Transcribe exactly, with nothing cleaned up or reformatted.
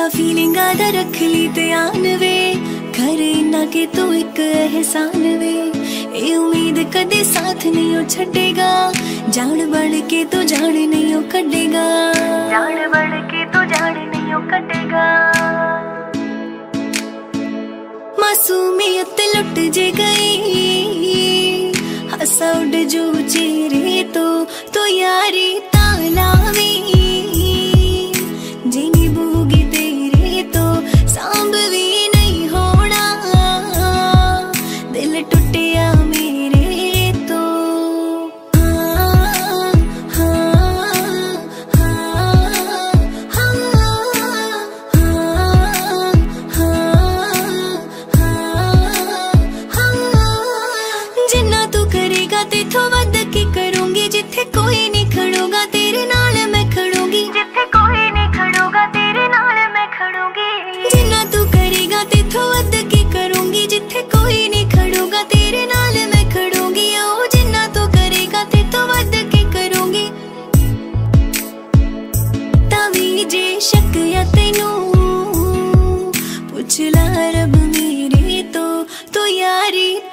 फीलिंगा दा रख ली ध्यान वे, करे ना के तू एक एहसान वे। ए उम्मीद कदे साथ नहीं हो छड़ेगा, जान बढ़ के तो जान नहीं हो कटेगा, जान बढ़ के तो जान नहीं हो कटेगा। मासूमियत लुट जे गई, हंसा उड़ जो चेहरे तो तो यारी तालावी, जिनी बूगी तेरे तो सांभ भी नहीं होना, दिल टूटिया मेरे तो। हाँ, हाँ, हाँ, हाँ, जिन्ना तू करेगा तेथों वध की करूंगी, जिथे कोई नहीं खड़ोगा तेरे नाल मैं खड़ूंगी, जिथे कोई नहीं खड़ोगा तेरे नाल मैं खड़ूंगी। जिन्ना तू करेगा तेथों वध की करूंगी, जिथे कोई नहीं खड़ोगा तेरे नाल मैं खड़ूंगी। ओ जिन्ना तू करेगा तेथों वध की करूंगी। तावी जे शक या तेनू पुछ ला रब मेरे तो तो यारी